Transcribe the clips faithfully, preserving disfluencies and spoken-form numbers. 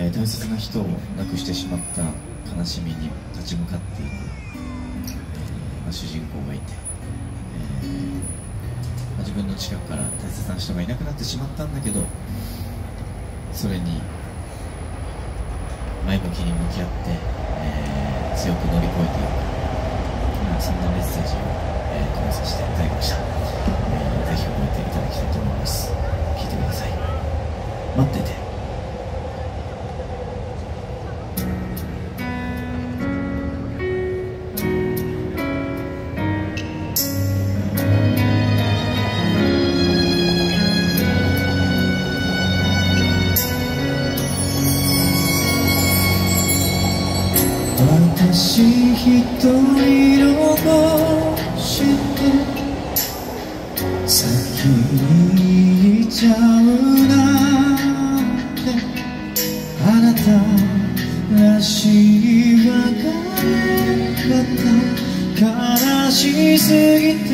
えー、大切な人を亡くしてしまった悲しみに立ち向かっていく、えーまあ、主人公がいて、えーまあ、自分の近くから大切な人がいなくなってしまったんだけど、それに前向きに向き合って、えー、強く乗り越えていく、まあ、そんなメッセージを、えー、込めさせていただきました。えー、ぜひ覚えていただきたいと思います。聴いてください。待ってて。 私一人残して先に行っちゃうなんて、あなたらしい別れ方悲しすぎて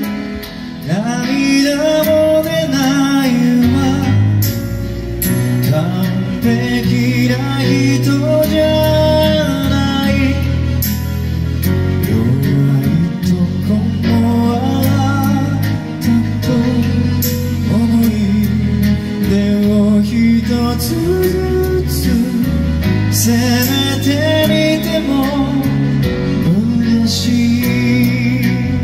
涙も出ないわ。完璧な人じゃせめてみても嬉しい。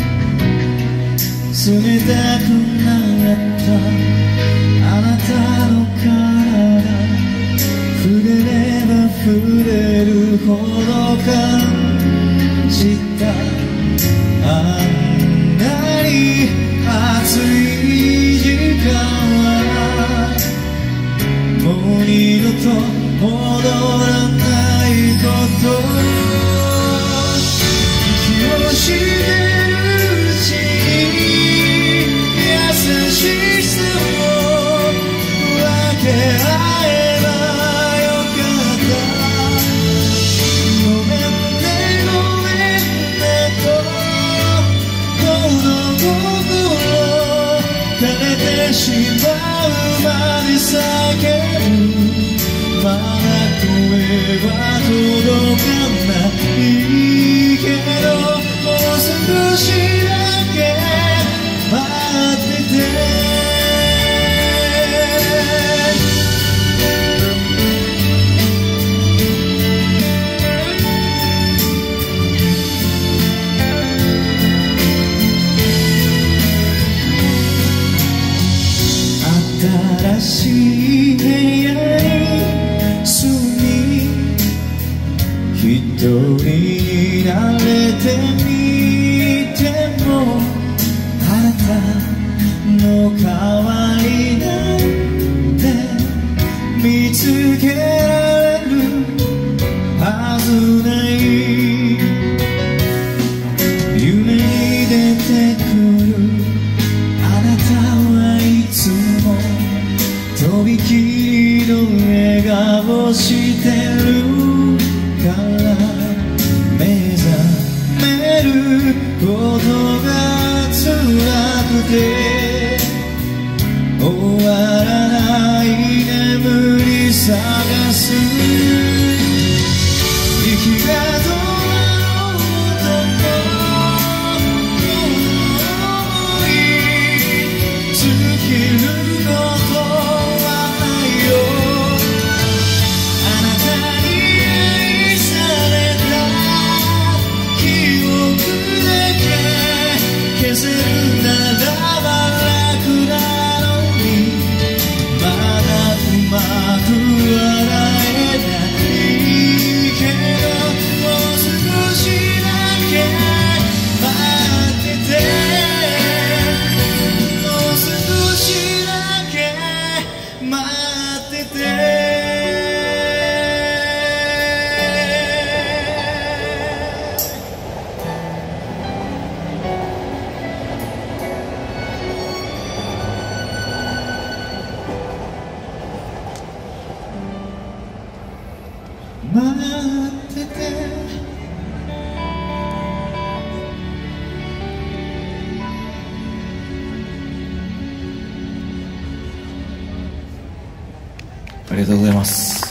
冷たくなったあなたの体、触れれば触れるほど感じた。あんなに熱い時間はもう二度と戻らないこと、息をしてるうちに優しさを分け合えばよかった。ごめんねごめんねとこの心枯れてしまうまで叫ぶ。まだ声は届かないけど、もう少しだけ待ってて。新しい部屋に住み一人になれてみても、あなたの代わりなんて見つけられるはずない。夢に出てくるあなたはいつもとびきりの笑顔してるから目覚めることが辛くて終わらない眠り探す。息が止まろうともこの想い尽きること消せるならば楽なのに、まだうまく笑えないけど、もう少しだけ待ってて。もう少しだけ待ってて。待ってて。 ありがとうございます。